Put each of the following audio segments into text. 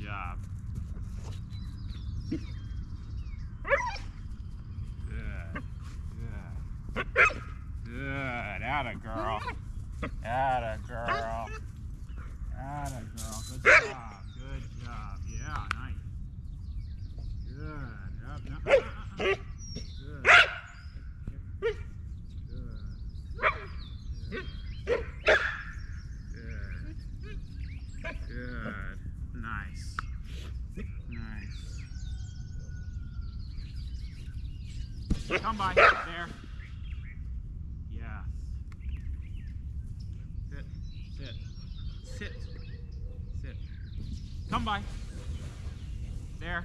job. Good. Good. Good. Atta girl. Atta girl. Atta girl. Good job. Good job. Yeah, nice. Good. Up, no. Good. Good. Good. Nice. Nice. Come by. There. Yes. Sit. Sit. Sit. Sit. Come by. There.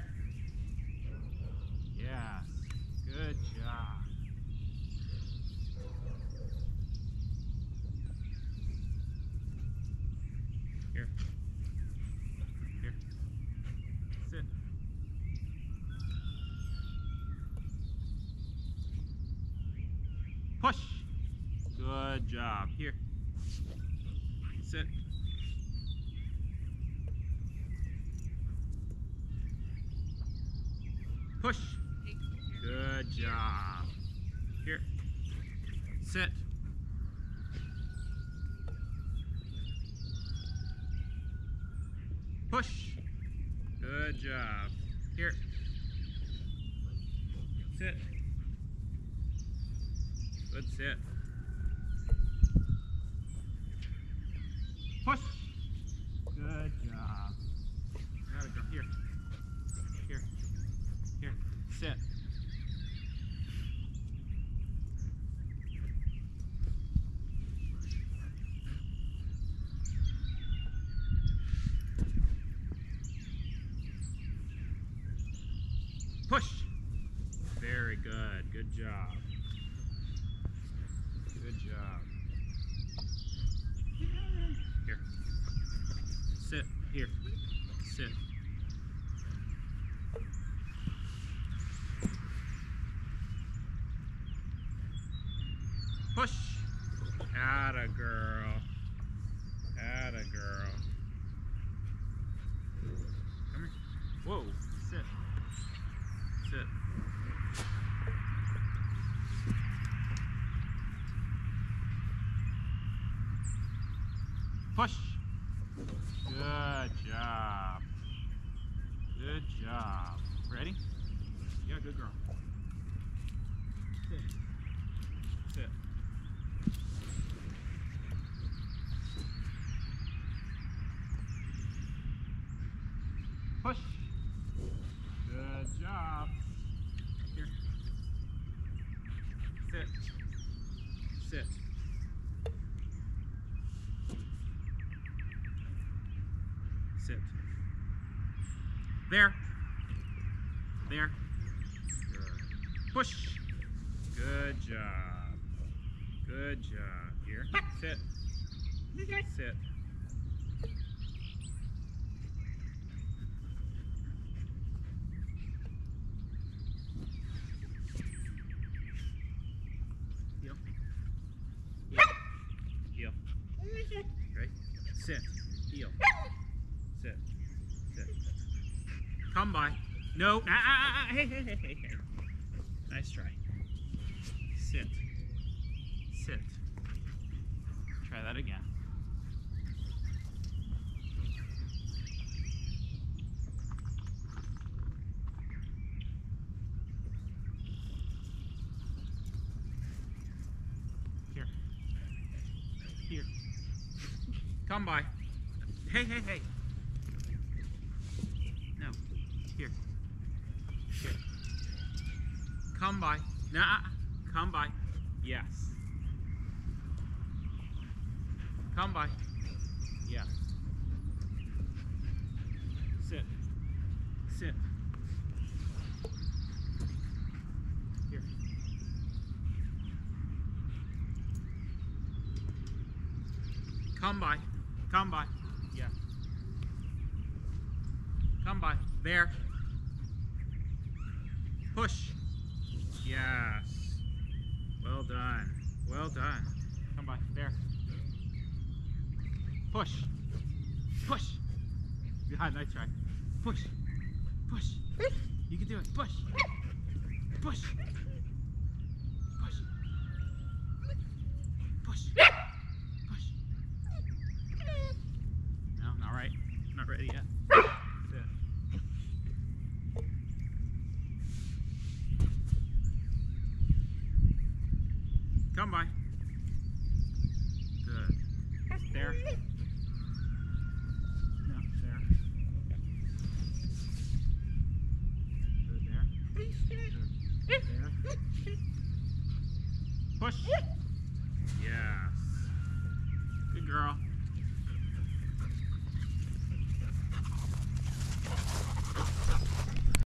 Yes. Good job. Here. Here. Sit. Push. Good job. Here. Sit. Push. Good job. Here. Sit. Push. Good job. Here. Sit. Good sit. Push. Good job. There we go. Here. Here. Here. Sit. Push. Very good. Good job. Good job. Here. Sit. Here. Sit. Push. Atta girl. Atta girl. Come here. Whoa. Sit. Sit. Push. Good job. Good job. Ready? Yeah, good girl. Sit. Sit. Push. Good job. Here. Sit. Sit. Sit. There. There. Good. Push. Good job. Good job. Here. Sit. Sit. Heel. Heel. Heel. Okay. Sit. Heel. Sit. Sit. Come by. No. Hey, hey, hey, hey, hey. Nice try. Sit. Sit. Try that again. Here. Here. Come by. Hey, hey, hey. No. Here. Here. Come by. Nah. Come by. Yes. Come by. Yes. Sit. Sit. Here. Come by. Come by. Yeah. Come by. There. Push. Yes. Well done. Well done. Come by. There. Push. Push. Yeah, nice try. Push. Push. You can do it. Push. Push. Push. Push. Push. No, not right. Not ready yet. That's it. Come by. Good. There. No, there. Good there. Good. There. Push.